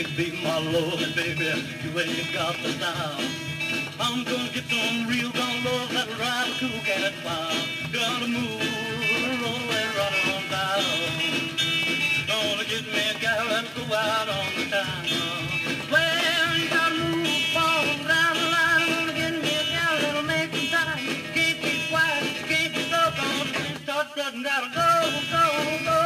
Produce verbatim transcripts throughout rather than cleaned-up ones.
be my love, baby, you ain't got the style. I'm gonna get some real gone love that'll ride a cool cat wild. Gonna move, roll away, run on down. Gonna get me a gal that'll go out on the town. Well, you gotta move, fall down the line. Gonna get me a gal that'll make some time. Can't be quiet, can't be so gone. Start strutting, gotta go, go, go.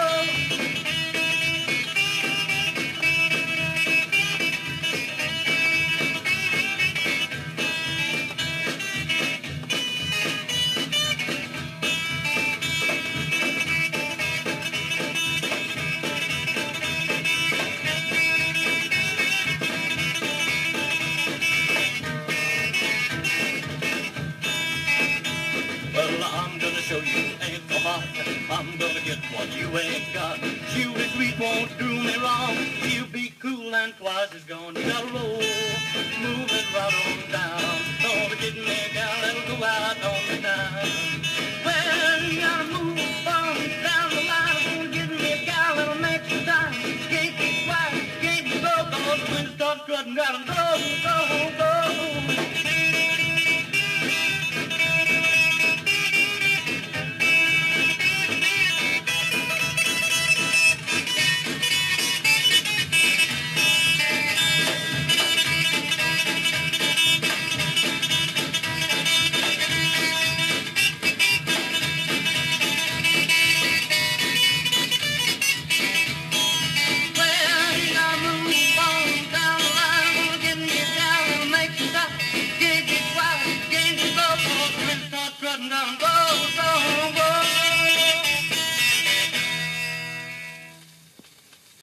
Show you ain't so hot. I'm gonna get what you ain't got. She'll be sweet, won't do me wrong. She'll be cool and twice as gone. You gotta roll, move it right on down. Gonna get me a gal that'll go out on the town. Well, you gotta move on down the line. Gonna get me a gal that'll make some time. Can't be quiet, can't be broke. When it starts strutting, gotta